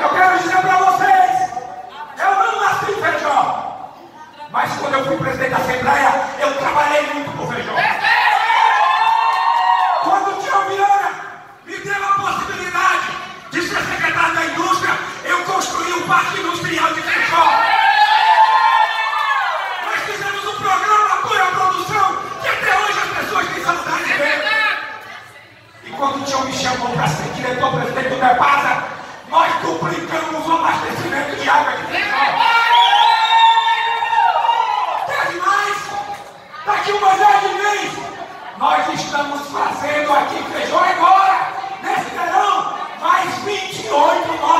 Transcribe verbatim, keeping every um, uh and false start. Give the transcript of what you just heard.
Eu quero dizer para vocês, eu não nasci em Feijó, mas quando eu fui presidente da Assembleia, eu trabalhei muito por Feijó. Quando o tio Viana me deu a possibilidade de ser secretário da Indústria, eu construí o Parque Industrial de Feijó. Nós fizemos um programa Apoio à Produção, que até hoje as pessoas têm saudade de ver. E quando o tio me chamou para ser diretor-presidente do DEPASA, nós duplicamos o abastecimento de água de Feijó. Quer mais? Daqui uma dez de mês, nós estamos fazendo aqui em Feijó agora, nesse verão, mais vinte e oito novos